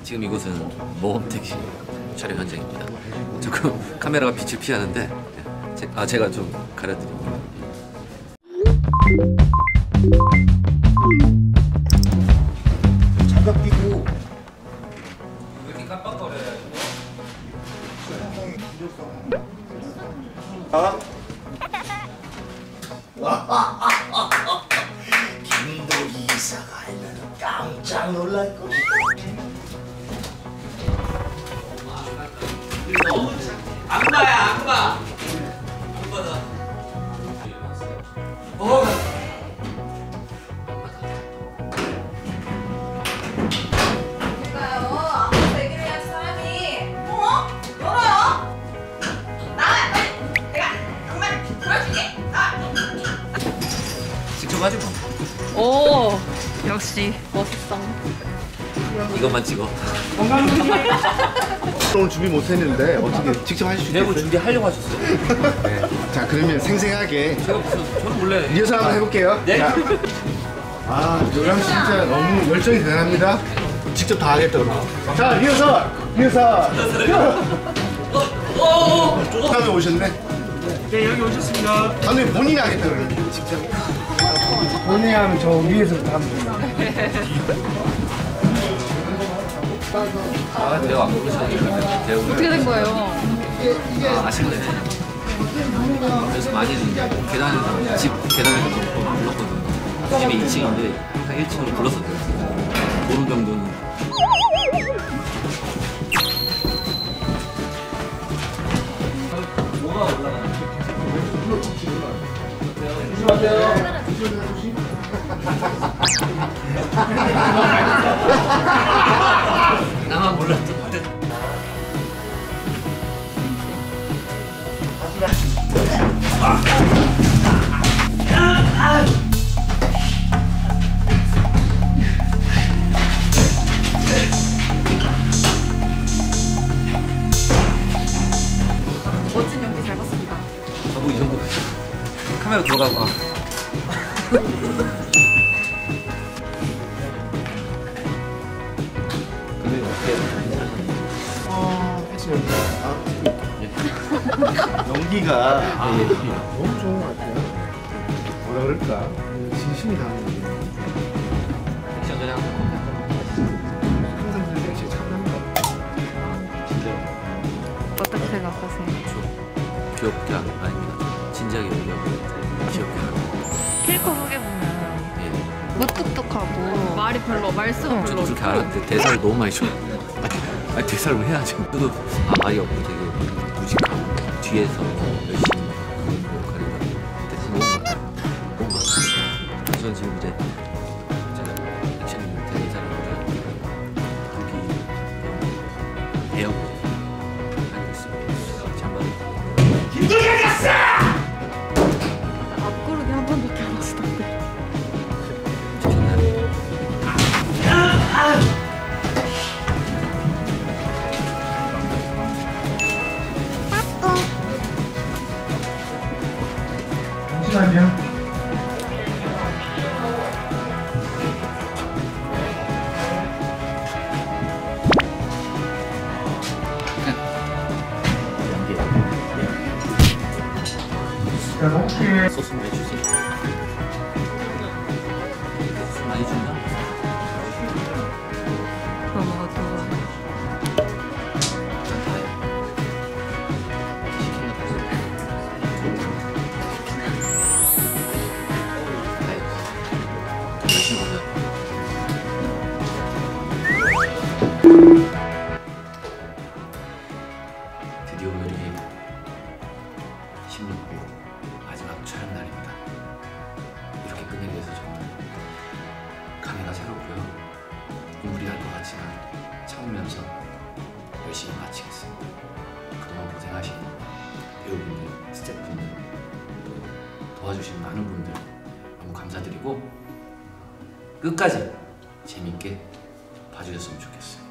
지금 이곳은 모험택시 촬영 현장입니다. 조금 카메라가 빛을 피하는데 제가 좀 가려드릴게요. 장갑 끼고 왜 이렇게 깜빡거려요? 김도희 이사가 알면 깜짝 놀랄 것이다. 악마야 악마. 악마다. 아까 얘기를 해야지 사람이. 열어요. 나와 빨리. 내가 정말 보여줄게. 직접 하지 뭐. 오, 역시 멋있어. 이것만 찍어. 오늘 준비 못했는데 어떻게 직접 하실 수 내고 있겠어요? 준비하려고 하셨어요. 네. 자 그러면 생생하게 제가 무슨 저는 원래 리허설 한번 해볼게요. 네. 자. 요람 씨 진짜 너무 열정이 대단합니다. 직접 다 하겠다고. 자 리허설. 다음에 오셨네. 네, 여기 오셨습니다. 감독님 본인이 하겠다 그러는데 직접. 본인이 하면 저 위에서부터 하면 됩니다. 내가 안 부르셨는데 배우 어떻게 된 거예요? 아쉽네. 그래서 많이는 계단에서 집 계단에서 불렀거든요. 집이 2층인데 한 1층으로 불렀었거든요. 보는 정도는. 뭐가 올라가는 나만 몰랐던 데. 멋진 연기 잘 봤습니다. 뭐 이 정도 카메라 들어가고. 연기가 너무 좋은 것 같아요. 뭐라 그럴까? 진심이 담는 게 액션 전에 항상 항상 그런 게 진짜 참납니다. 진짜 어떻게 생각하세요? 귀엽게 아닙니다. 진지하게 얘기하고 귀엽게 하고. 캐릭터 소개 보면 예. 무뚝뚝하고 말이 별로 말수가 저도 별로 그렇게 없고 알았는데 대사를 너무 많이 줘. 아니 대사를 해야죠. 저도 말이 없고 되게 무식하고 뒤에서 열심히 그런 역할이라 대사 너무 많아요. 너무 많아요. 저는 지금 이제 제가 액션이 되는 사람이라 여기 배우고 하고 있습니다. 정말 앞구르기 한 번밖에 안 하시던데. 좋나요? 잠시만요. 자, 혹시 소스 많이 주세요. 소스 많이 준다? 그럼 뭐가 좋아? 난 다해. 시킨 거 다 써. 다해. 열심히 보자. 드디어 오늘이 16일 마지막 촬영 날입니다. 이렇게 끝내기 위해서 정말 감회가 새롭고요. 눈물이 날 것 같지만 참으면서 열심히 마치겠습니다. 그동안 고생하신 배우분들, 스태프분들, 또 도와주신 많은 분들 너무 감사드리고 끝까지 재밌게 봐주셨으면 좋겠어요.